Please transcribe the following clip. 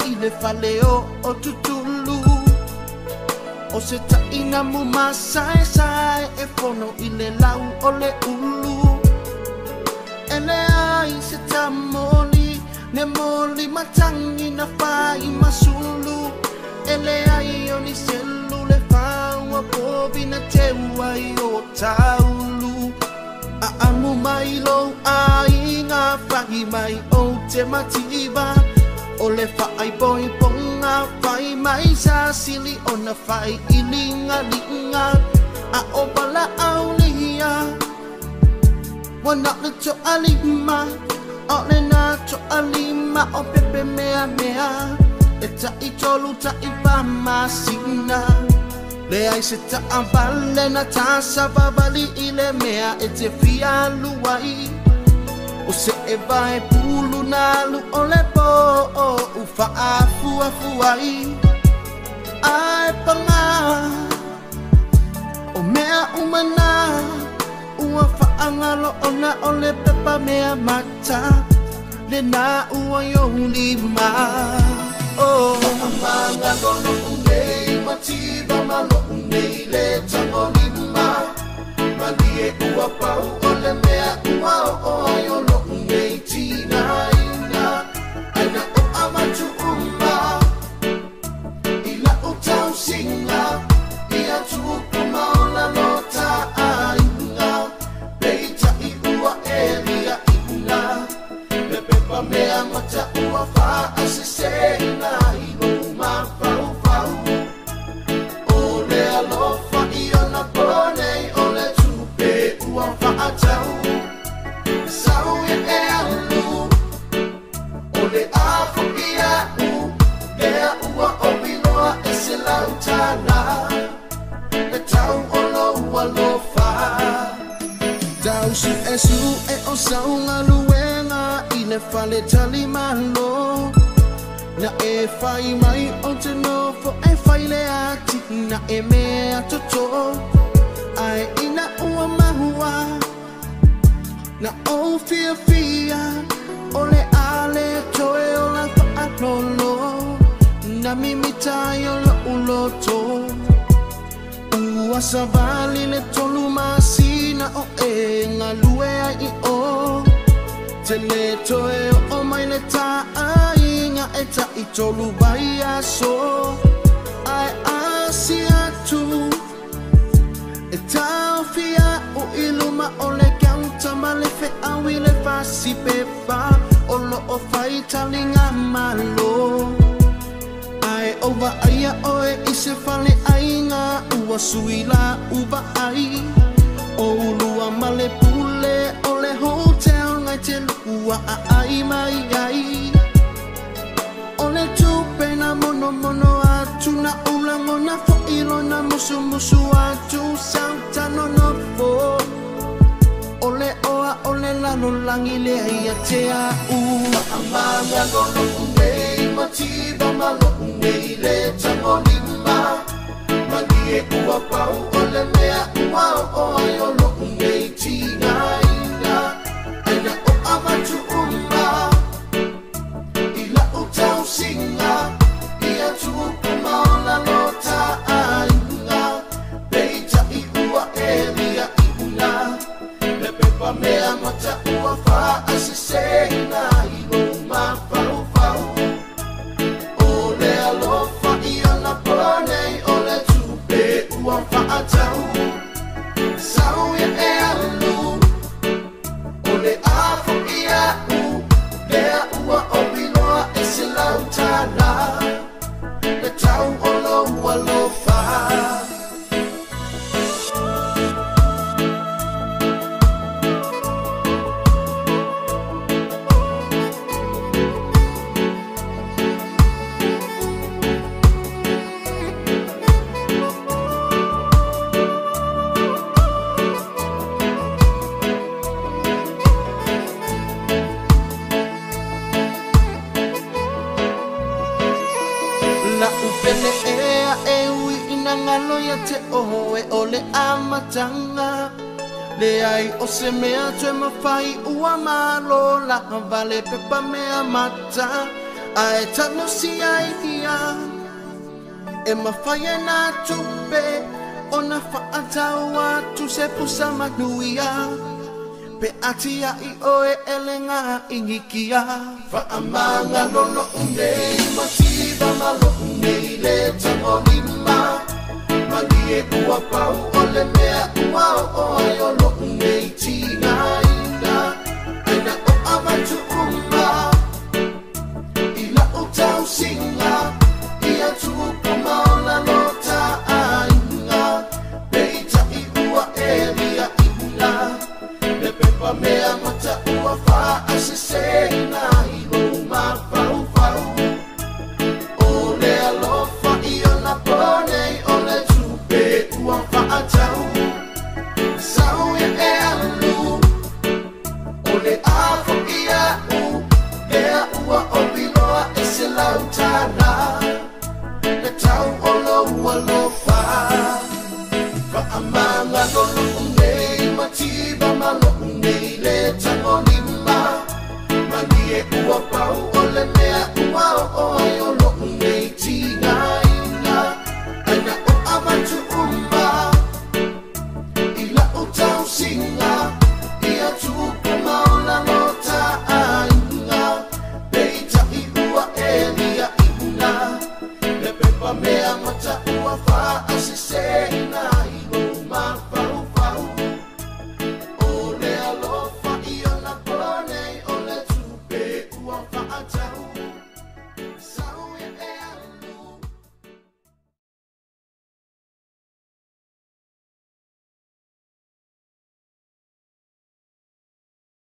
i le faleo o tutulu o se taina mu masai sai e fono i le lau o le ulu ele ai se tamoli ne moli matangi na fai masulu ele ai o ni selu le faua pobi na te uai o taulu a amu mai lo ai ngā whahi mai o te mativa o le whaai boi ponga whai mai sa sili o na whai i linga linga a o bala au lihia wana le to alima o le na to alima o pepe mea mea e ta i tolu ta i pamasina le ai se ta avale na tasa vavali i le mea e te fia luai o se e vai pulu na lu o le po o ufa afu afu ai ai panga o mea umana ua whaangalo ona o le pepa mea mata le na ua yo lima oh amanga gono unei matiba malo unei le tango lima malie ua pau o le mea ua o ayo lo unei tina ina aina o amatu umba ila o tau singa ia tuku maona lota aina peita i ua elia ina pepepa mea mata ua faa asesena ilo uma fau fau o le alofa i ona pone o le tupe ua faa tau sau e alu o le afo i au lea ua o biloa e se lautana le tau o lo ua lofa tau su e o saunga luenga i le fale tali malo na e fai mai o te nofo e fai le ati na e mea toto ai ina ua mahua na o fia fia o le ale toe o la whaaklolo na mimitai o la uloto ua savali le tolu masina o e ngalue ai i o te le toe o mai le taa inga e ta i tolu vai aso ai asi atu e tau fia o iluma o le kiauta ma le fe awi le fasi pepa o lo o fai talinga malo ai ova aia oe i se fale ainga ua suila uva ai o ulua ma le pule o le hotel ngai te lua a ai mai ai o le tupe na mono mono atu na ulango na fo ilo na musu musu atu sauta no no fo o le oa o le lalo langi le ia te a u amanga gono unei matiba malo unei le tango lima malie ua pau o le mea ua o ayo lo unei tina ina aina o amatu umba ila o tau singa ia tuku maona lota aina peita i ua elia i una le pepa mea mata ua faa asesena i luma fau fau o le alofa i ona pone o le tupe ua faa tau sau e alu o le afo i au lea ua o biloa e se lautana le tau o lo ua lofa na upene ea e ui ina ngalo ya te oho e ole amatanga le ai o se mea tue mawhai ua malo la vale pepa mea mata Ai tano si ai ia e mawhaia nā tupe o na whaatau atu se pusa manuia pe atia I oe elenga ingikia whaamanga lolo unei masiva malo unei le tango lima Mali e ua pau o le mea